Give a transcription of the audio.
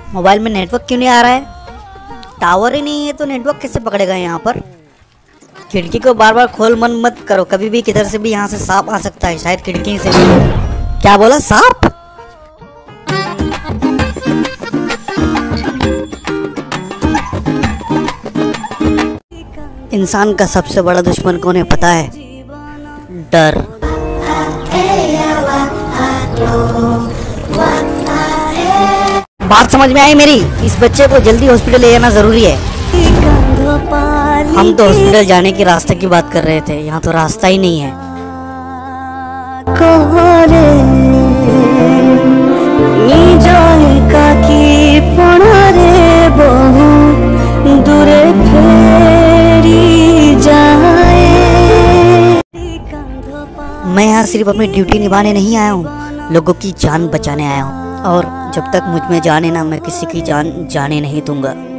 Mobile में network क्यों नहीं आ रहा है? टावर ही नहीं है तो नेटवर्क कैसे पकड़ेगा यहाँ पर? खिड़की को बार बार खोल मन मत करो, कभी भी किधर से भी यहाँ से सांप आ सकता है, शायद खिड़की से भी। क्या बोला, सांप? इंसान का सबसे बड़ा दुश्मन कौन है पता है? डर। बात समझ में आई मेरी? इस बच्चे को जल्दी हॉस्पिटल ले जाना जरूरी है। हम तो हॉस्पिटल जाने के रास्ते की बात कर रहे थे, यहाँ तो रास्ता ही नहीं है। मैं यहाँ सिर्फ अपनी ड्यूटी निभाने नहीं आया हूँ, लोगों की जान बचाने आया हूँ। और जब तक मुझ में जान है ना, मैं किसी की जान जाने नहीं दूंगा।